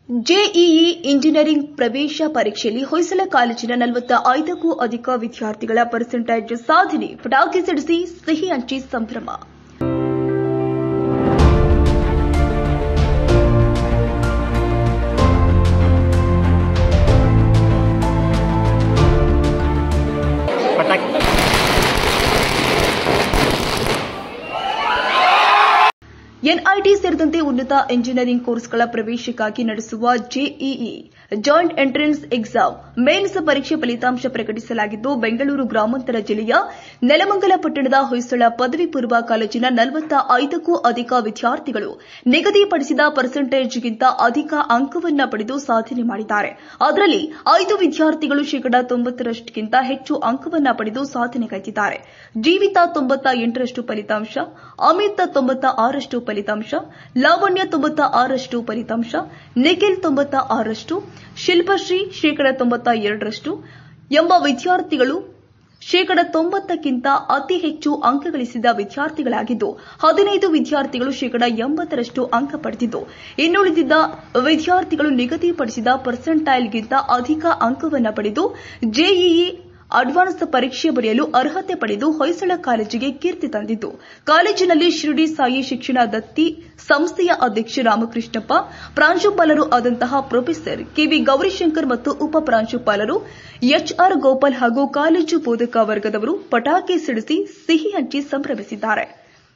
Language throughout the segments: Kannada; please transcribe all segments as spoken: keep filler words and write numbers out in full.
ಜೆಇಇ ಇಂಜಿನಿಯರಿಂಗ್ ಪ್ರವೇಶ ಪರೀಕ್ಷೆಯಲ್ಲಿ ಹೊಯ್ಸಳ ಕಾಲೇಜಿನ ನಲವತ್ತ ಐದಕ್ಕೂ ಅಧಿಕ ವಿದ್ಯಾರ್ಥಿಗಳ ಪರ್ಸೆಂಟೇಜ್ ಸಾಧನೆ ಪಟಾಕಿ ಸಿಡಿಸಿ ಸಿಹಿ ಹಂಚಿ ಸಂಭ್ರಮ. ಎನ್ಐಟಿ ಸೇರಿದಂತೆ ಉನ್ನತ ಇಂಜಿನಿಯರಿಂಗ್ ಕೋರ್ಸ್ಗಳ ಪ್ರವೇಶಕ್ಕಾಗಿ ನಡೆಸುವ JEE joint entrance exam mains ಪರೀಕ್ಷೆ ಫಲಿತಾಂಶ ಪ್ರಕಟಿಸಲಾಗಿದ್ದು, ಬೆಂಗಳೂರು ಗ್ರಾಮಾಂತರ ಜಿಲ್ಲೆಯ ನೆಲಮಂಗಲ ಪಟ್ಟಣದ ಹೊಯ್ಸಳ ಪದವಿ ಪೂರ್ವ ಕಾಲೇಜಿನ ನಲವತ್ತ ಐದಕ್ಕೂ ಅಧಿಕ ವಿದ್ಯಾರ್ಥಿಗಳು ನಿಗದಿಪಡಿಸಿದ ಪರ್ಸೆಂಟೇಜ್ಗಿಂತ ಅಧಿಕ ಅಂಕವನ್ನು ಪಡೆದು ಸಾಧನೆ ಮಾಡಿದ್ದಾರೆ. ಅದರಲ್ಲಿ ಐದು ವಿದ್ಯಾರ್ಥಿಗಳು ಶೇಕಡಾ ತೊಂಬತ್ತರಷ್ಟಕ್ಕಿಂತ ಹೆಚ್ಚು ಅಂಕವನ್ನು ಪಡೆದು ಸಾಧನೆಗೈದಿದ್ದಾರೆ. ಜೀವಿತ ತೊಂಬತ್ತ ಎಂಟರಷ್ಟು ಫಲಿತಾಂಶ, ಅಮಿತ್ ತೊಂಬತ್ತ ಆರರಷ್ಟು ಫಲಿತಾಂಶ, ಲಾವಣ್ಯ ತೊಂಬತ್ತ ಆರರಷ್ಟು ಫಲಿತಾಂಶ, ನಿಖಿಲ್ ತೊಂಬತ್ತ ಆರರಷ್ಟು, ಶಿಲ್ಪಶ್ರೀ ಶೇಕಡ ತೊಂಬತ್ತ ಎರಡರಷ್ಟು ಎಂಬ ವಿದ್ಯಾರ್ಥಿಗಳು ಶೇಕಡ ತೊಂಬತ್ತಕ್ಕಿಂತ ಅತಿ ಹೆಚ್ಚು ಅಂಕ ಗಳಿಸಿದ ವಿದ್ಯಾರ್ಥಿಗಳಾಗಿದ್ದು, ಹದಿನೈದು ವಿದ್ಯಾರ್ಥಿಗಳು ಶೇಕಡ ಎಂಬತ್ತರಷ್ಟು ಅಂಕ ಪಡೆದಿದ್ದು, ಇನ್ನುಳಿದಿದ್ದ ವಿದ್ಯಾರ್ಥಿಗಳು ನಿಗದಿಪಡಿಸಿದ ಪರ್ಸೆಂಟೈಲ್ಗಿಂತ ಅಧಿಕ ಅಂಕವನ್ನು ಪಡೆದು ಜೆಇಇ ಅಡ್ವಾನ್ಸ್ ಪರೀಕ್ಷೆ ಬರೆಯಲು ಅರ್ಹತೆ ಪಡೆದು ಹೊಯ್ಸಳ ಕಾಲೇಜಿಗೆ ಕೀರ್ತಿ ತಂದಿದ್ದು, ಕಾಲೇಜಿನಲ್ಲಿ ಶಿರಡಿ ಸಾಯಿ ಶಿಕ್ಷಣ ದತ್ತಿ ಸಂಸ್ಥೆಯ ಅಧ್ಯಕ್ಷ ರಾಮಕೃಷ್ಣಪ್ಪ, ಪ್ರಾಂಶುಪಾಲರು ಆದಂತಹ ಪ್ರೊಫೆಸರ್ ಕೆವಿ ಗೌರಿಶಂಕರ್ ಮತ್ತು ಉಪ ಪ್ರಾಂಶುಪಾಲರು ಎಚ್ಆರ್ ಗೋಪಾಲ್ ಹಾಗೂ ಕಾಲೇಜು ಬೋಧಕ ವರ್ಗದವರು ಪಟಾಕಿ ಸಿಡಿಸಿ ಸಿಹಿ ಹಂಚಿ ಸಂಭ್ರಮಿಸಿದ್ದಾರೆ.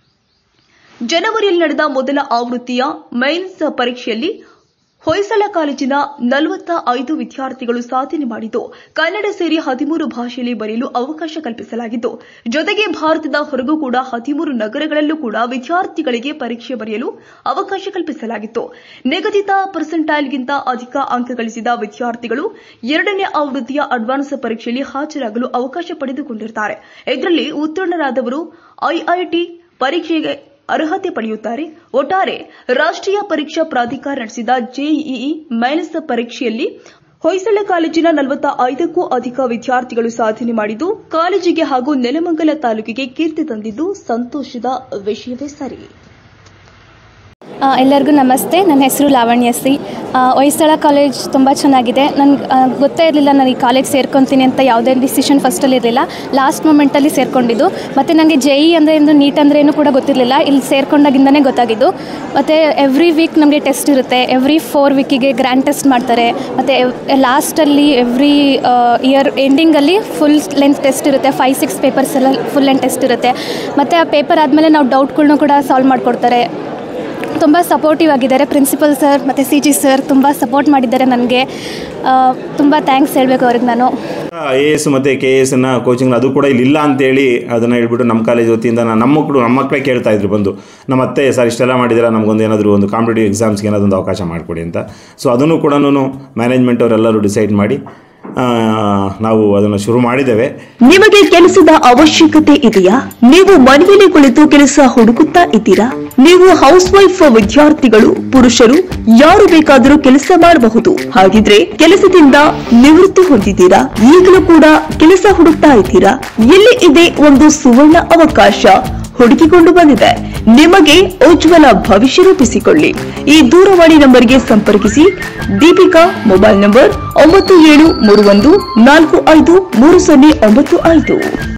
ಜನವರಿಯಲ್ಲಿ ನಡೆದ ಮೊದಲ ಆವೃತ್ತಿಯ ಮೈನ್ಸ್ ಪರೀಕ್ಷೆಯಲ್ಲಿ ಹೊಯ್ಸಳ ಕಾಲೇಜಿನ ನಲವತ್ತ ಐದು ವಿದ್ಯಾರ್ಥಿಗಳು ಸಾಧನೆ ಮಾಡಿದ್ದು, ಕನ್ನಡ ಸೇರಿ ಹದಿಮೂರು ಭಾಷೆಯಲ್ಲಿ ಬರೆಯಲು ಅವಕಾಶ ಕಲ್ಪಿಸಲಾಗಿದ್ದು, ಜೊತೆಗೆ ಭಾರತದ ಹೊರಗೂ ಕೂಡ ಹದಿಮೂರು ನಗರಗಳಲ್ಲೂ ಕೂಡ ವಿದ್ಯಾರ್ಥಿಗಳಿಗೆ ಪರೀಕ್ಷೆ ಬರೆಯಲು ಅವಕಾಶ ಕಲ್ಪಿಸಲಾಗಿತ್ತು. ನಿಗದಿತ ಪರ್ಸೆಂಟೈಲ್ಗಿಂತ ಅಧಿಕ ಅಂಕ ಗಳಿಸಿದ ವಿದ್ಯಾರ್ಥಿಗಳು ಎರಡನೇ ಆವೃತ್ತಿಯ ಅಡ್ವಾನ್ಸ್ ಪರೀಕ್ಷೆಯಲ್ಲಿ ಹಾಜರಾಗಲು ಅವಕಾಶ ಪಡೆದುಕೊಂಡಿರುತ್ತಾರೆ. ಇದರಲ್ಲಿ ಉತ್ತೀರ್ಣರಾದವರು ಐಐಟಿ ಪರೀಕ್ಷೆಗೆ ಅರ್ಹತೆ ಪಡೆಯುತ್ತಾರೆ. ಒಟ್ಟಾರೆ ರಾಷ್ಟ್ರೀಯ ಪರೀಕ್ಷಾ ಪ್ರಾಧಿಕಾರ ನಡೆಸಿದ ಜೆಇಇ ಮೈನ್ಸ್ ಪರೀಕ್ಷೆಯಲ್ಲಿ ಹೊಯ್ಸಳ ಕಾಲೇಜಿನ ನಲವತ್ತ ಐದಕ್ಕೂ ಅಧಿಕ ವಿದ್ಯಾರ್ಥಿಗಳು ಸಾಧನೆ ಮಾಡಿದ್ದು, ಕಾಲೇಜಿಗೆ ಹಾಗೂ ನೆಲಮಂಗಲ ತಾಲೂಕಿಗೆ ಕೀರ್ತಿ ತಂದಿದ್ದು ಸಂತೋಷದ ವಿಷಯವೇ ಸರಿ. ಎಲ್ಲರಿಗೂ ನಮಸ್ತೆ. ನನ್ನ ಹೆಸರು ಲಾವಣ್ಯ ಸಿ. ಹೊಯ್ಸಳ ಕಾಲೇಜ್ ತುಂಬ ಚೆನ್ನಾಗಿದೆ. ನನಗೆ ಗೊತ್ತೇ ಇರಲಿಲ್ಲ ನಾನು ಈ ಕಾಲೇಜ್ ಸೇರ್ಕೊತೀನಿ ಅಂತ. ಯಾವುದೇ ಡಿಸಿಷನ್ ಫಸ್ಟಲ್ಲಿ ಇರಲಿಲ್ಲ, ಲಾಸ್ಟ್ ಮೂಮೆಂಟಲ್ಲಿ ಸೇರ್ಕೊಂಡಿದ್ದು. ಮತ್ತು ನನಗೆ ಜೆ ಇ ಅಂದರೆ ಏನು, ನೀಟ್ ಅಂದರೆ ಏನು ಕೂಡ ಗೊತ್ತಿರಲಿಲ್ಲ. ಇಲ್ಲಿ ಸೇರ್ಕೊಂಡಾಗಿಂದನೇ ಗೊತ್ತಾಗಿದ್ದು. ಮತ್ತು ಎವ್ರಿ ವೀಕ್ ನಮಗೆ ಟೆಸ್ಟ್ ಇರುತ್ತೆ. ಎವ್ರಿ ಫೋರ್ ವೀಕಿಗೆ ಗ್ರ್ಯಾಂಡ್ ಟೆಸ್ಟ್ ಮಾಡ್ತಾರೆ. ಮತ್ತು ಲಾಸ್ಟಲ್ಲಿ ಎವ್ರಿ ಇಯರ್ ಎಂಡಿಂಗಲ್ಲಿ ಫುಲ್ ಲೆಂತ್ ಟೆಸ್ಟ್ ಇರುತ್ತೆ. ಫೈವ್ ಸಿಕ್ಸ್ ಪೇಪರ್ಸ್ ಎಲ್ಲ ಫುಲ್ ಲೆಂತ್ ಟೆಸ್ಟ್ ಇರುತ್ತೆ. ಮತ್ತು ಆ ಪೇಪರ್ ಆದಮೇಲೆ ನಾವು ಡೌಟ್ಗಳ್ನೂ ಕೂಡ ಸಾಲ್ವ್ ಮಾಡಿಕೊಡ್ತಾರೆ. ತುಂಬ ಸಪೋರ್ಟಿವ್ ಆಗಿದ್ದಾರೆ ಪ್ರಿನ್ಸಿಪಲ್ ಸರ್ ಮತ್ತು ಸಿ ಜಿ ಸರ್. ತುಂಬ ಸಪೋರ್ಟ್ ಮಾಡಿದ್ದಾರೆ ನನಗೆ. ತುಂಬ ಥ್ಯಾಂಕ್ಸ್ ಹೇಳಬೇಕು ಅವ್ರಿಗೆ ನಾನು. ಐ ಎ ಎಸ್ ಮತ್ತು ಕೆ ಎ ಎಸ್ನ ಕೋಚಿಂಗ್ ಅದು ಕೂಡ ಇಲ್ಲಿ ಇಲ್ಲ ಅಂತೇಳಿ ಅದನ್ನು ಹೇಳ್ಬಿಟ್ಟು ನಮ್ಮ ಕಾಲೇಜ್ ವತಿಯಿಂದ ನಮ್ಮ ಮಕ್ಕಳು ನಮ್ಮ ಮಕ್ಕಳೇ ಕೇಳ್ತಾ ಇದ್ರು ಬಂದು, ನಮ್ಮ ಅತ್ತೆ ಸರ್ ಇಷ್ಟೆಲ್ಲ ಮಾಡಿದ್ರೆ ನಮಗೊಂದು ಏನಾದರೂ ಒಂದು ಕಾಂಪಿಟೇಟಿವ್ ಎಕ್ಸಾಮ್ಸ್ಗೆ ಏನಾದೊಂದು ಅವಕಾಶ ಮಾಡಿಕೊಡಿ ಅಂತ. ಸೊ ಅದನ್ನು ಕೂಡ ಮ್ಯಾನೇಜ್ಮೆಂಟ್ ಅವರೆಲ್ಲರೂ ಡಿಸೈಡ್ ಮಾಡಿ ನಾವು ಅದನ್ನು ಶುರು ಮಾಡಿದ್ದೇವೆ. ನಿಮಗೆ ಕೆಲಸದ ಅವಶ್ಯಕತೆ ಇದೆಯಾ? ನೀವು ಮನೆಯಲ್ಲಿ ಕುಳಿತು ಕೆಲಸ ಹುಡುಕುತ್ತಾ ಇದ್ದೀರಾ? ನೀವು ಹೌಸ್ ವೈಫ್, ವಿದ್ಯಾರ್ಥಿಗಳು, ಪುರುಷರು ಯಾರು ಬೇಕಾದರೂ ಕೆಲಸ ಮಾಡಬಹುದು. ಹಾಗಿದ್ರೆ ಕೆಲಸದಿಂದ ನಿವೃತ್ತಿ ಹೊಂದಿದ್ದೀರಾ? ಈಗಲೂ ಕೂಡ ಕೆಲಸ ಹುಡುಕ್ತಾ ಇದ್ದೀರಾ? ಇಲ್ಲಿ ಇದೆ ಒಂದು ಸುವರ್ಣ ಅವಕಾಶ ಹುಡುಕಿಕೊಂಡು ಬಂದಿದೆ. ನಿಮಗೆ ಉಜ್ವಲ ಭವಿಷ್ಯ ರೂಪಿಸಿಕೊಳ್ಳಿ. ಈ ದೂರವಾಣಿ ನಂಬರ್ಗೆ ಸಂಪರ್ಕಿಸಿ. ದೀಪಿಕಾ ಮೊಬೈಲ್ ನಂಬರ್ ಒಂಬತ್ತು ಏಳು ಮೂರು ಒಂದು ನಾಲ್ಕು ಐದು ಮೂರು ಸೊನ್ನೆ ಒಂಬತ್ತು ಐದು.